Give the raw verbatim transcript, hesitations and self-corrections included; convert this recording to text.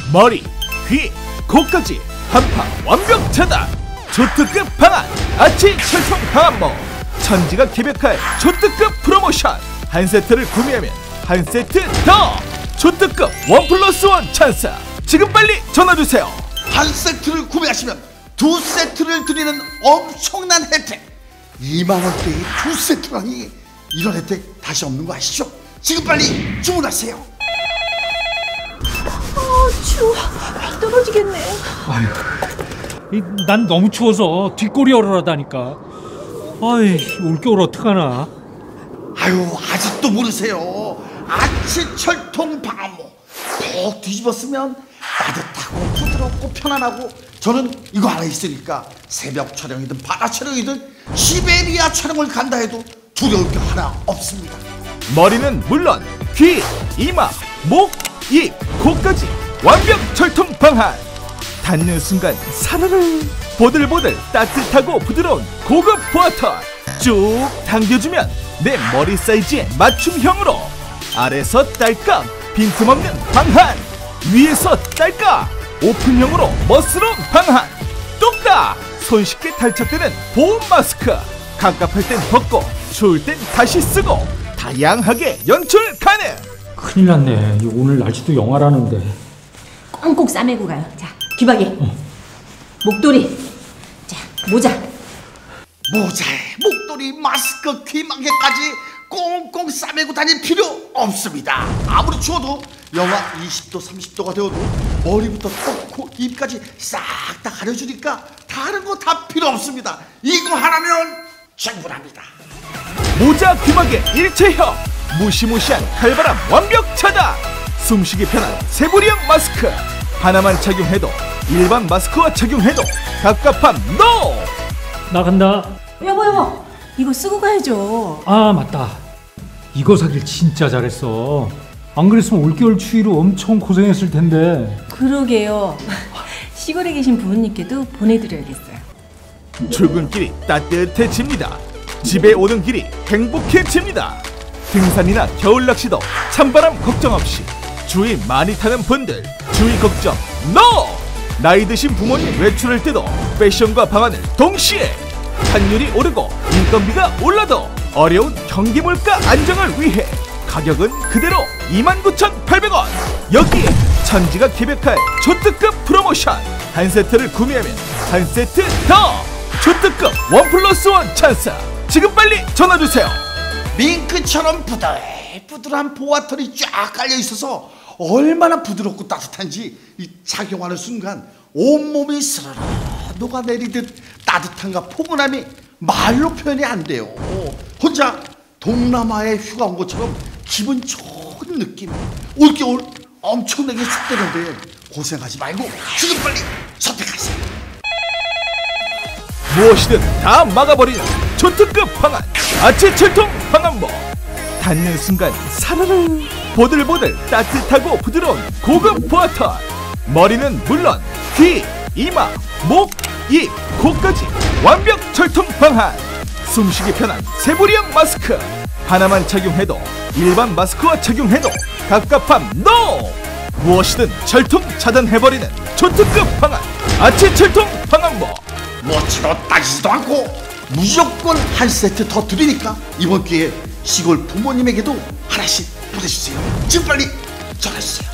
머리, 귀, 코까지 한파 완벽 차단. 초특급 방안 아치 철통 방안모. 천지가 기획할 초특급 프로모션. 한 세트를 구매하면 한 세트 더 초특급 원 플러스 원 찬스. 지금 빨리 전화주세요. 한 세트를 구매하시면 두 세트를 드리는 엄청난 혜택. 이만 원대의 두 세트라니, 이런 혜택 다시 없는 거 아시죠? 지금 빨리 주문하세요. 아, 추워. 떨어지겠네. 아휴, 난 너무 추워서 뒷골이 얼얼하다니까. 아이, 올겨울 어떡하나. 아유, 아직도 모르세요. 아치 철통 방안모. 푹 뒤집어 쓰면 따뜻하고 부드럽고 편안하고, 저는 이거 하나 있으니까 새벽 촬영이든 바다 촬영이든 시베리아 촬영을 간다 해도 두려울 게 하나 없습니다. 머리는 물론 귀, 이마, 목, 입, 코까지 완벽 철통 방안. 닿는 순간 사르르 보들보들 따뜻하고 부드러운 고급 버터. 쭉 당겨주면 내 머리 사이즈에 맞춤형으로 아래서 딸깍 빈틈없는 방안, 위에서 딸깍 오픈형으로 멋스러운 방안. 뚝딱 손쉽게 탈착되는 보온 마스크. 갑갑할 땐 벗고 추울 땐 다시 쓰고 다양하게 연출 가능. 큰일 났네. 오늘 날씨도 영하라는데. 꽁꽁 싸매고 가요. 자, 귀박이. 어. 목도리. 자, 모자. 모자에 목도리, 마스크, 귀마개까지 꽁꽁 싸매고 다닐 필요 없습니다. 아무리 추워도 영하 이십 도, 삼십 도가 되어도 머리부터 턱, 코, 입까지 싹 다 가려주니까 다른 거 다 필요 없습니다. 이거 하나면 충분합니다. 모자 귀마개 일체형. 무시무시한 칼바람 완벽 차단. 숨쉬기 편한 세부리형 마스크. 하나만 착용해도 일반 마스크와 착용해도 갑갑함 NO! 나간다. 여보, 여보. 이거 쓰고 가야죠. 아, 맞다. 이거 사길 진짜 잘했어. 안 그랬으면 올겨울 추위로 엄청 고생했을 텐데. 그러게요. 시골에 계신 부모님께도 보내드려야겠어요. 출근길이 따뜻해집니다. 집에 오는 길이 행복해집니다. 등산이나 겨울 낚시도 찬바람 걱정 없이 추위 많이 타는 분들 추위 걱정 NO! 나이 드신 부모님 외출할 때도 패션과 방안을 동시에. 환율이 오르고 인건비가 올라도 어려운 경기 물가 안정을 위해 가격은 그대로 이만 구천팔백 원. 여기에 천지가 기획할 초특급 프로모션. 한 세트를 구매하면 한 세트 더 초특급 원 플러스 원 찬스. 지금 빨리 전화주세요. 밍크처럼 부들부들한 보아털이 쫙 깔려있어서 얼마나 부드럽고 따뜻한지 이 착용하는 순간 온몸이 스르르 녹아내리듯 따뜻함과 포근함이 말로 표현이 안 돼요. 혼자 동남아에 휴가 온 것처럼 기분 좋은 느낌. 올겨울 엄청나게 춥다는데 고생하지 말고 지금 빨리 선택하세요. 무엇이든 다 막아버리는 초특급 방안 아치 철통 방안모. 닿는 순간 사르르 보들보들 따뜻하고 부드러운 고급 버터. 머리는 물론 귀, 이마, 목, 입, 코까지 완벽 철통 방안. 숨쉬기 편한 세부리형 마스크. 하나만 착용해도 일반 마스크와 착용해도 갑갑함 NO! 무엇이든 철통 차단해버리는 초특급 방안 아치 철통 방안모. 뭐치도 따지지도 않고 무조건 한 세트 더 드리니까 이번 기회에 시골 부모님에게도 하나씩 보내주세요. 지금 빨리 전화주세요.